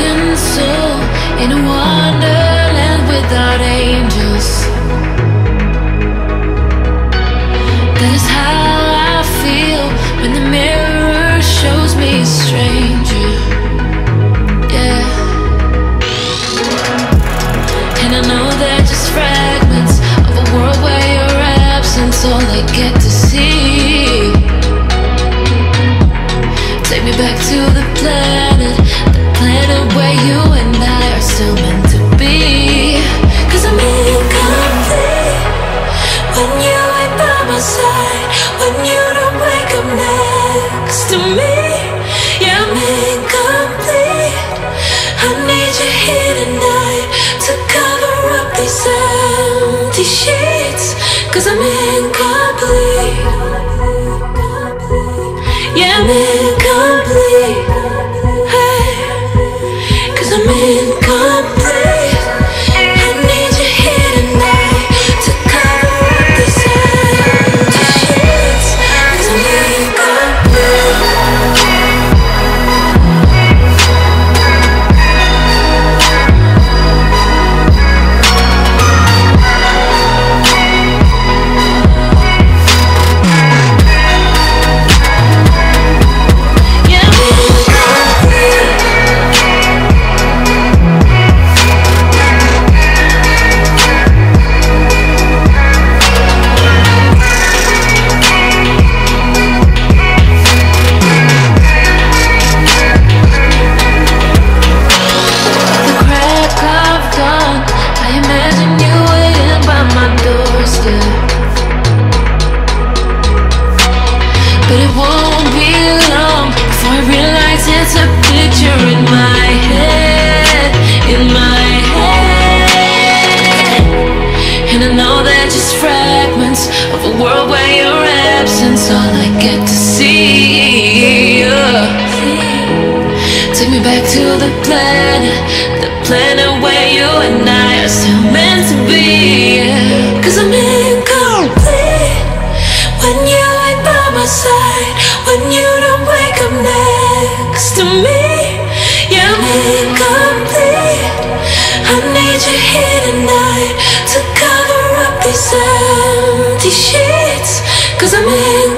broken soul in a wonderland without angels. That is how I feel when the mirror shows me a stranger. Yeah. And I know they're just fragments of a world where your absence all I get to see. Take me back to the planet where you and I are still meant to be. 'Cause I'm incomplete when you ain't by my side, when you don't wake up next to me. Yeah, I'm incomplete. I need you here tonight to cover up these empty sheets. 'Cause I'm incomplete. Yeah, I'm incomplete. I'm incomplete. I need you here tonight to cover up these empty sheets. 'Cause I'm incomplete. But it won't be long before I realize it's a picture in my head, in my head. And I know they're just fragments of a world where your absence all I get to see. Take me back to the planet where you and I are still meant to be. 'Cause I'm incomplete when you ain't by my side, when you don't wake up next to me. Yeah, I'm incomplete. I need you here tonight to cover up these empty sheets. 'Cause I'm incomplete.